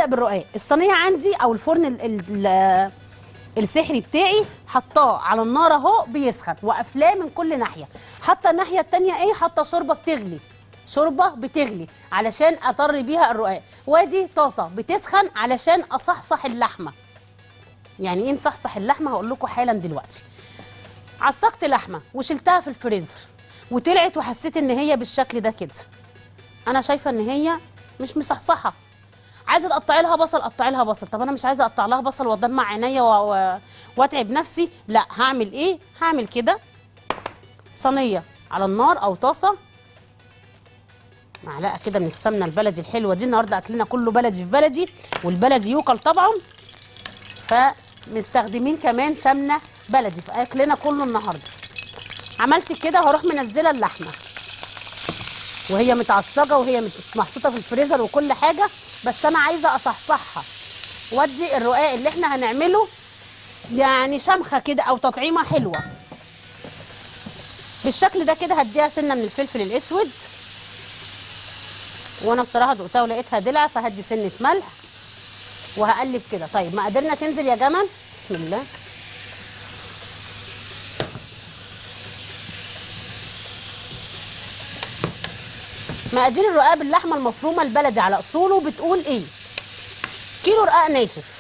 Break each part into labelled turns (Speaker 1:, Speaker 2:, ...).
Speaker 1: بالرقاق. الصينيه عندي او الفرن السحري بتاعي حطاه على النار اهو بيسخن، وقفلاه من كل ناحيه. حاطه الناحيه التانيه ايه؟ حاطه شوربه بتغلي، شوربه بتغلي علشان اطري بيها الرقاق. وادي طاسه بتسخن علشان اصحصح اللحمه. يعني ايه نصحصح اللحمه؟ هقول لكم حالا دلوقتي. عصقت لحمه وشلتها في الفريزر وطلعت وحسيت ان هي بالشكل ده كده، انا شايفه ان هي مش مصحصحه. عايزه تقطعي لها بصل، قطعي لها بصل. طب انا مش عايزه اقطع لها بصل وادمع عينيا واتعب نفسي. لا، هعمل ايه؟ هعمل كده صينيه على النار او طاسه، معلقه كده من السمنه البلدي الحلوه دي. النهارده اكلنا كله بلدي في بلدي، والبلدي يوكل طبعا، فمستخدمين كمان سمنه بلدي في اكلنا كله النهارده. عملت كده وهروح منزله اللحمه وهي متعصجه وهي محطوطه في الفريزر وكل حاجه، بس انا عايزه اصحصحها وادي الرقاق اللي احنا هنعمله يعني شمخه كده او تطعيمه حلوه بالشكل ده كده. هديها سنه من الفلفل الاسود، وانا بصراحه دقتها ولقيتها دلع، فهدي سنه ملح وهقلب كده. طيب مقاديرنا تنزل يا جمل. بسم الله. مقادير الرقاق باللحمه المفرومه البلدي على اصوله بتقول ايه؟ كيلو رقاق ناشف،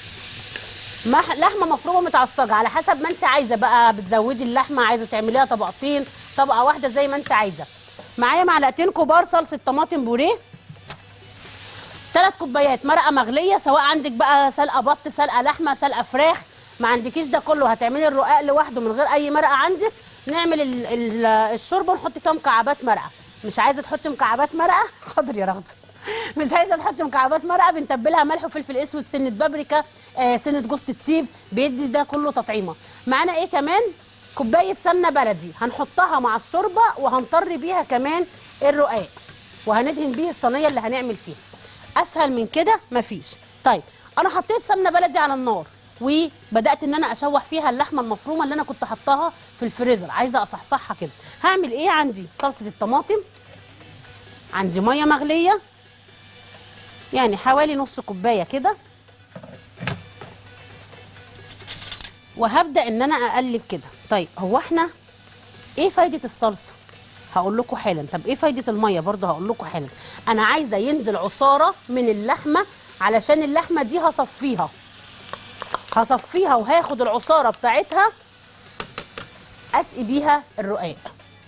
Speaker 1: لحمه مفرومه متعصجه على حسب ما انت عايزه بقى، بتزودي اللحمه، عايزه تعمليها طبقتين، طبقه واحده زي ما انت عايزه. معايا معلقتين كبار صلصه طماطم بوريه، 3 كوبايات مرقه مغليه، سواء عندك بقى سلقه بط، سلقه لحمه، سلقه فراخ، ما عندكيش ده كله هتعملي الرقاق لوحده من غير اي مرقه عندك، نعمل الشوربه ونحط فيها مكعبات مرقه. مش عايزه تحطي مكعبات مرقه؟ حاضر يا رغده. مش عايزه تحطي مكعبات مرقه، بنتبلها ملح وفلفل اسود، سنه بابريكا، سنه جوز الطيب، بيدي ده كله تطعيمه. معانا ايه كمان؟ كوبايه سمنه بلدي هنحطها مع الشوربه وهنطري بيها كمان الرقاق، وهندهن بيه الصينيه اللي هنعمل فيها. اسهل من كده مفيش. طيب انا حطيت سمنه بلدي على النار وبدات ان انا اشوح فيها اللحمه المفرومه اللي انا كنت حطاها في الفريزر، عايزه اصحصحها كده. هعمل ايه؟ عندي صلصه الطماطم، عندي ميه مغليه يعني حوالي نص كوبايه كده، وهبدا ان انا اقلب كده. طيب هو احنا ايه فايده الصلصه؟ هقول لكم حالا. طب ايه فايده الميه؟ برضه هقول لكم حالا. انا عايزه ينزل عصاره من اللحمه، علشان اللحمه دي هصفيها وهاخد العصاره بتاعتها اسقي بيها الرقاق.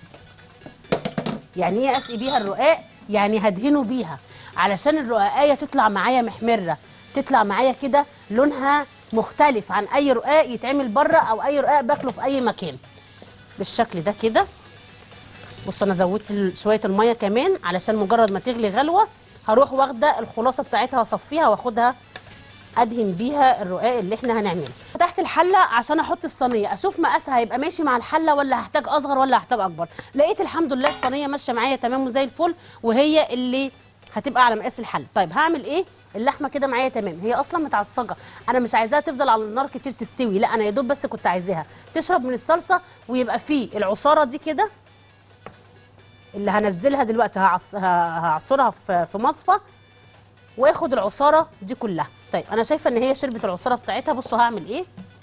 Speaker 1: يعني ايه اسقي بيها الرقاق؟ يعني هدهنه بيها علشان الرقاقيه تطلع معايا محمره، تطلع معايا كده لونها مختلف عن اي رقاق يتعمل بره او اي رقاق باكله في اي مكان. بالشكل ده كده. بصوا انا زودت شويه الميه كمان علشان مجرد ما تغلي غلوه هروح واخده الخلاصه بتاعتها اصفيها واخدها ادهن بيها الرقاق اللي احنا هنعمله. فتحت الحله عشان احط الصينيه، اشوف مقاسها هيبقى ماشي مع الحله ولا هحتاج اصغر ولا هحتاج اكبر. لقيت الحمد لله الصينيه ماشيه معايا تمام وزي الفل، وهي اللي هتبقى على مقاس الحله. طيب هعمل ايه؟ اللحمه كده معايا تمام، هي اصلا متعصجه، انا مش عايزاها تفضل على النار كتير تستوي، لا انا يا دوب بس كنت عايزاها تشرب من الصلصه ويبقى فيه العصاره دي كده اللي هنزلها دلوقتي. هعصرها في مصفى واخد العصاره دي كلها. طيب انا شايفه ان هي شربت العصاره بتاعتها. بصوا هعمل ايه؟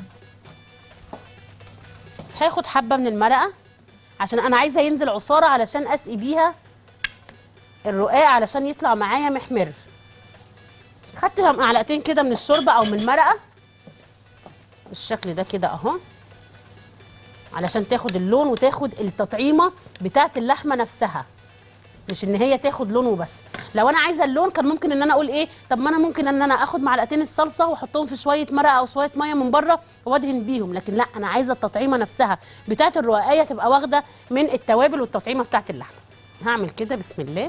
Speaker 1: هاخد حبه من المرقه عشان انا عايزه ينزل عصاره علشان اسقي بيها الرقاق علشان يطلع معايا محمر. خدت معلقتين كده من الشوربه او من المرقه بالشكل ده كده اهو، علشان تاخد اللون وتاخد التطعيمه بتاعت اللحمه نفسها، مش ان هي تاخد لون وبس. لو انا عايزه اللون كان ممكن ان انا اقول ايه؟ طب ما انا ممكن ان انا اخد معلقتين الصلصه واحطهم في شويه مرقه او شويه ميه من بره وادهن بيهم، لكن لا، انا عايزه التطعيمه نفسها بتاعت الرقاقيه تبقى واخده من التوابل والتطعيمه بتاعت اللحمه. هعمل كده بسم الله.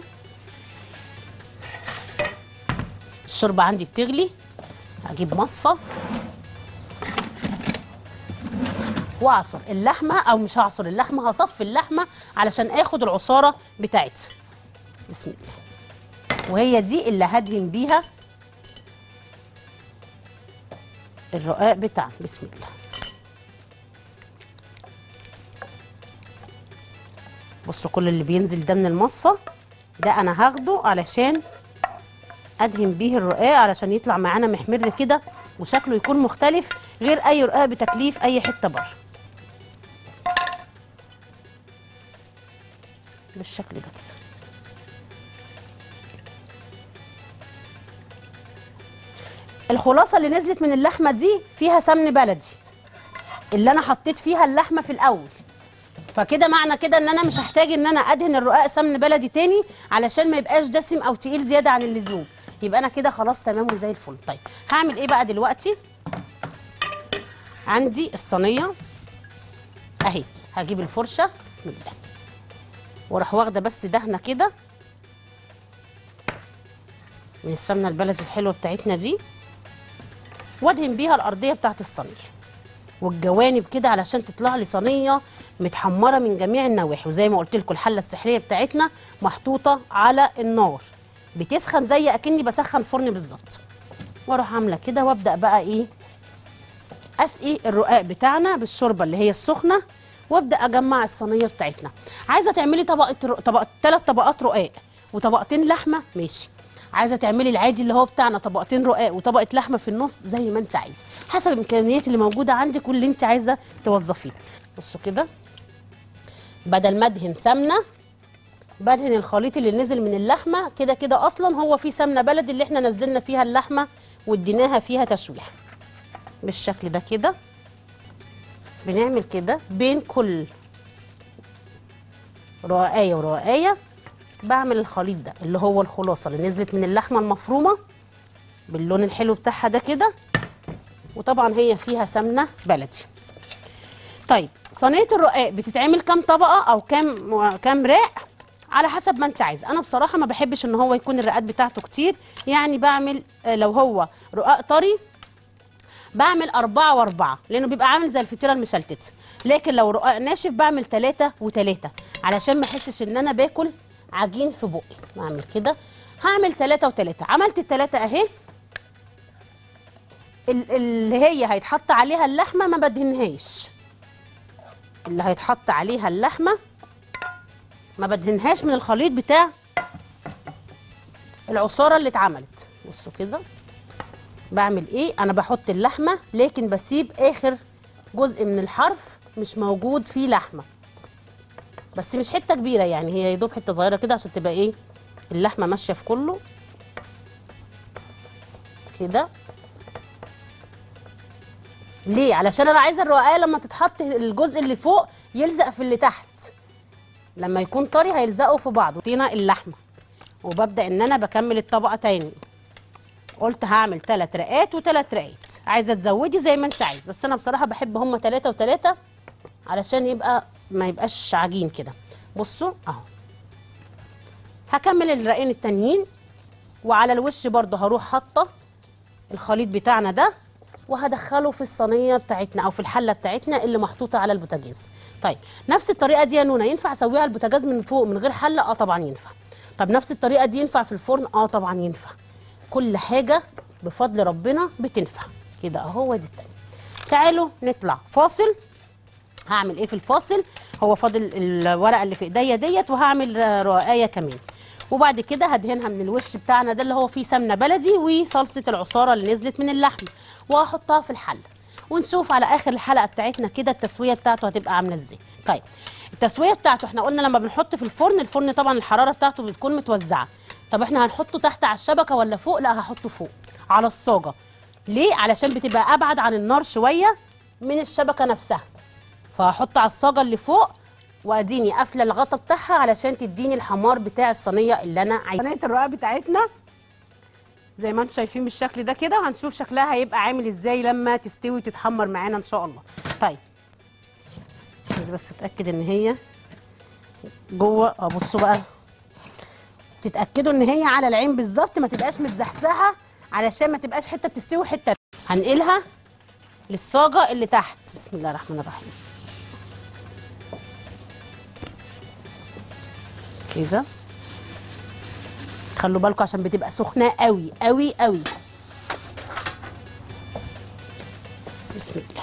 Speaker 1: الشوربه عندي بتغلي، هجيب مصفى واعصر اللحمه، او مش هعصر اللحمه، هصفي اللحمه علشان اخد العصاره بتاعتها. بسم الله. وهي دي اللي هدهن بيها الرقاق بتاعنا. بسم الله. بصوا كل اللي بينزل ده من المصفى ده انا هاخده علشان ادهن بيه الرقاق علشان يطلع معانا محمر كده وشكله يكون مختلف غير اي رقاق بتكليف اي حته بره. بالشكل ده كده. الخلاصه اللي نزلت من اللحمه دي فيها سمن بلدي اللي انا حطيت فيها اللحمه في الاول، فكده معنى كده ان انا مش هحتاج ان انا ادهن الرقاق سمن بلدي تاني علشان ما يبقاش دسم او تقيل زياده عن اللزوم. يبقى انا كده خلاص تمام وزي الفل. طيب هعمل ايه بقى دلوقتي؟ عندي الصينيه اهي، هجيب الفرشه بسم الله واروح واخده بس دهنه كده من السمنه البلدي الحلوه بتاعتنا دي، وادهن بيها الارضيه بتاعت الصينيه والجوانب كده علشان تطلع لي صينيه متحمره من جميع النواحي. وزي ما قلت لكم الحله السحريه بتاعتنا محطوطه على النار بتسخن زي اكني بسخن فرن بالظبط. واروح عامله كده وابدا بقى ايه، اسقي الرقاق بتاعنا بالشوربه اللي هي السخنه وابدا اجمع الصينيه بتاعتنا. عايزه تعملي طبق 3 طبقات رقاق وطبقتين لحمه ماشي، عايزه تعملي العادي اللي هو بتاعنا طبقتين رقاق وطبقه لحمه في النص زي ما انت عايزه حسب الامكانيات اللي موجوده عندك واللي انت عايزه توظفيه. بصوا كده، بدل ما ادهن سمنه بدهن الخليط اللي نزل من اللحمه كده كده اصلا هو فيه سمنه بلدي اللي احنا نزلنا فيها اللحمه واديناها فيها تشويح بالشكل ده كده. بنعمل كده بين كل رقايه ورقايه، بعمل الخليط ده اللي هو الخلاصه اللي نزلت من اللحمه المفرومه باللون الحلو بتاعها ده كده، وطبعا هي فيها سمنه بلدي. طيب صينيه الرقاق بتتعمل كام طبقه او كام راق على حسب ما انت عايزه. انا بصراحه ما بحبش ان هو يكون الرقات بتاعته كتير، يعني بعمل لو هو رقاق طري بعمل 4 و4 لانه بيبقى عامل زي الفطيره المشلتته، لكن لو رقاق ناشف بعمل 3 و3 علشان ما احسش ان انا باكل عجين في بقي. بعمل كده، هعمل 3 و3. عملت ال3 اهي، اللي هي هيتحط عليها اللحمه ما بدهنهاش، اللي هيتحط عليها اللحمه ما بدهنهاش من الخليط بتاع العصاره اللي اتعملت. بصوا كده بعمل ايه، انا بحط اللحمه لكن بسيب اخر جزء من الحرف مش موجود فيه لحمه، بس مش حته كبيره يعني هي يدوب حته صغيره كده عشان تبقى ايه اللحمه ماشيه في كله كده. ليه؟ علشان انا عايزه الرقاقه لما تتحط الجزء اللي فوق يلزق في اللي تحت، لما يكون طري هيلزقوا في بعض. طينا اللحمه وببدا ان انا بكمل الطبقه تاني. قلت هعمل 3 رقات و3 رقات، عايزه تزودي زي ما انت عايز، بس انا بصراحه بحب هم 3 و3 علشان ما يبقاش عجين كده. بصوا اهو، هكمل الرقين التانيين وعلى الوش برضه هروح حاطه الخليط بتاعنا ده وهدخله في الصينيه بتاعتنا او في الحله بتاعتنا اللي محطوطه على البوتاجاز. طيب نفس الطريقه دي يا نونا ينفع اسويها على البوتاجاز من فوق من غير حله؟ اه طبعا ينفع. طب نفس الطريقه دي ينفع في الفرن؟ اه طبعا ينفع. كل حاجه بفضل ربنا بتنفع كده اهو. دي التانية. تعالوا نطلع فاصل. هعمل ايه في الفاصل؟ هو فاضل الورقه اللي في ايديا ديت وهعمل رقايه كمان، وبعد كده هدهنها من الوش بتاعنا ده اللي هو فيه سمنه بلدي وصلصه العصاره اللي نزلت من اللحم، وهحطها في الحله ونشوف على اخر الحلقه بتاعتنا كده التسويه بتاعته هتبقى عامله ازاي. طيب التسويه بتاعته احنا قلنا لما بنحط في الفرن طبعا الحراره بتاعته بتكون متوزعه. طب احنا هنحطه تحت على الشبكه ولا فوق؟ لا هحطه فوق على الصاجه. ليه؟ علشان بتبقى ابعد عن النار شويه من الشبكه نفسها، فهحط على الصاجه اللي فوق واديني قافله الغطا بتاعها علشان تديني الحمار بتاع الصينيه اللي انا عايزاه. صينيه الرقاق بتاعتنا زي ما انتم شايفين بالشكل ده كده، وهنشوف شكلها هيبقى عامل ازاي لما تستوي وتتحمر معانا ان شاء الله. طيب بس اتاكد ان هي جوه. بصوا بقى تتاكدوا ان هي على العين بالظبط، ما تبقاش متزحزحه علشان ما تبقاش حته بتستوي حته. هنقلها للصاجه اللي تحت. بسم الله الرحمن الرحيم كده. خلوا بالكم عشان بتبقى سخنه قوي قوي قوي. بسم الله.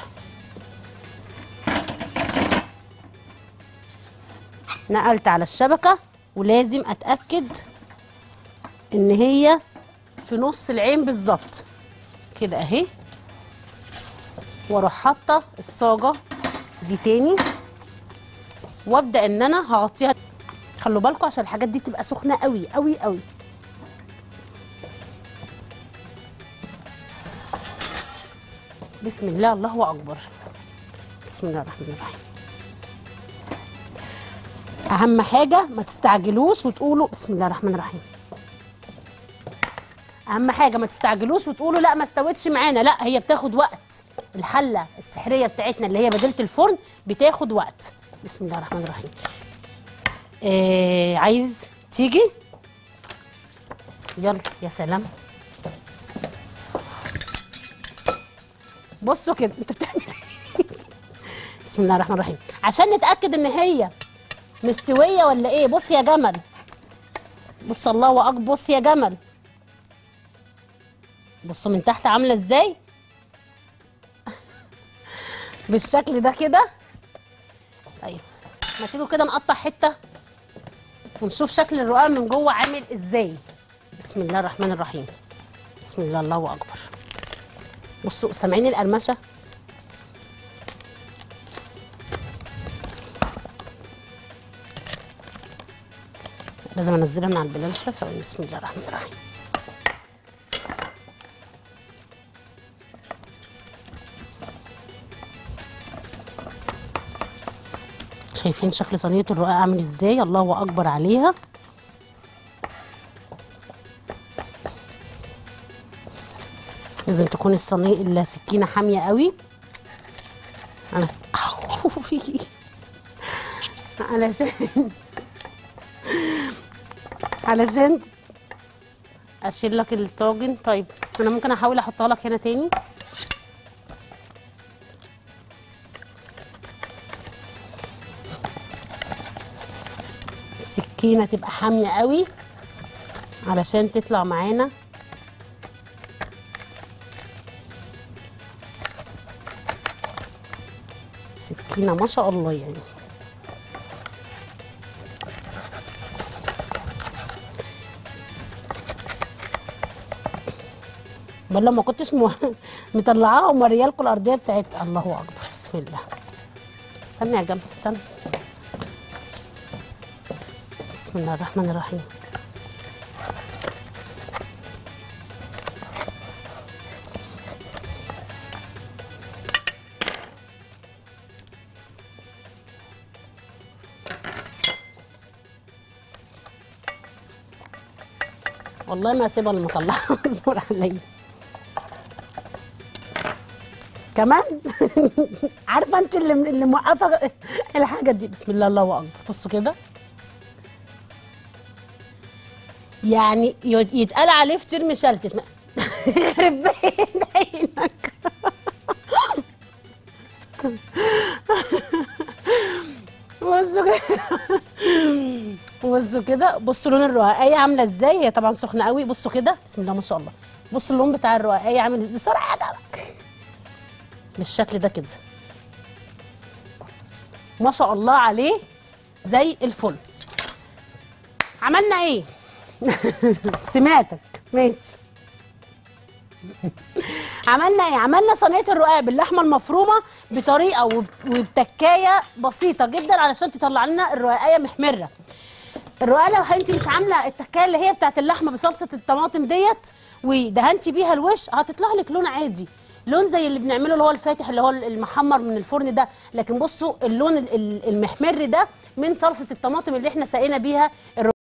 Speaker 1: نقلت على الشبكه ولازم اتاكد ان هي في في نص العين بالظبط كده اهي، واروح حاطه الصاجه دي تاني وابدا ان انا هغطيها. خلوا بالكم عشان الحاجات دي تبقى سخنه قوي قوي قوي. بسم الله، الله اكبر. بسم الله الرحمن الرحيم. اهم حاجه ما تستعجلوش وتقولوا بسم الله الرحمن الرحيم. اهم حاجه ما تستعجلوش وتقولوا لا ما استوتش معانا، لا هي بتاخد وقت. الحله السحريه بتاعتنا اللي هي بديله الفرن بتاخد وقت. بسم الله الرحمن الرحيم. عايز تيجي؟ يلا يا سلام. بصوا كده انت بتعمل ايه؟ بسم الله الرحمن الرحيم. عشان نتاكد ان هي مستويه ولا ايه. بص يا جمل، بص الله اكبر. بص يا جمل، بصوا من تحت عامله ازاي بالشكل ده كده. طيب ما تيجوا كده نقطع حته ونشوف شكل الرقاق من جوه عامل ازاي. بسم الله الرحمن الرحيم. بسم الله، الله اكبر. بصوا سامعين القرمشه؟ لازم انزلها من على البلانشه. ثواني. بسم الله الرحمن الرحيم. شايفين شكل صينيه الرقاق عامل ازاي؟ الله اكبر عليها. لازم تكون السكينه حاميه قوي. انا في علشان اشيل لك الطاجن. طيب انا ممكن احاول احطها لك هنا تاني. السكينه تبقى حاميه قوي علشان تطلع معانا. سكينه ما شاء الله يعني. بل لما كنتش مطلعاها وموريه لكم الارضيه بتاعتها. الله اكبر. بسم الله. استنى يا جماعه استنى. بسم الله الرحمن الرحيم. والله ما هسيبها اللي مطلعها. اصبر عليا كمان. عارفه انت اللي موقفه الحاجه دي. بسم الله، الله اكبر. بصوا كده يعني يتقال عليه فطير مشلتت. يخرب بيت عينك. بصوا كده، بصوا كده. بصوا لون الرقاقيه عامله ازاي. هي طبعا سخنه قوي. بصوا كده بسم الله ما شاء الله. بصوا اللون بتاع الرقاقيه عامل ازاي. بسرعه يا جماعه بالشكل ده كده. ما شاء الله عليه زي الفل. عملنا ايه؟ سمعتك ماشي. عملنا ايه؟ عملنا صينيه الرقاق باللحمه المفرومه بطريقه وبتكايه بسيطه جدا علشان تطلع لنا الرقاقيه محمره. الرقاقه لو انت مش عامله التكايه اللي هي بتاعت اللحمه بصلصه الطماطم ديت ودهنتي بيها الوش هتطلع لك لون عادي، لون زي اللي بنعمله اللي هو الفاتح اللي هو المحمر من الفرن ده. لكن بصوا اللون المحمر ده من صلصه الطماطم اللي احنا سقينا بيها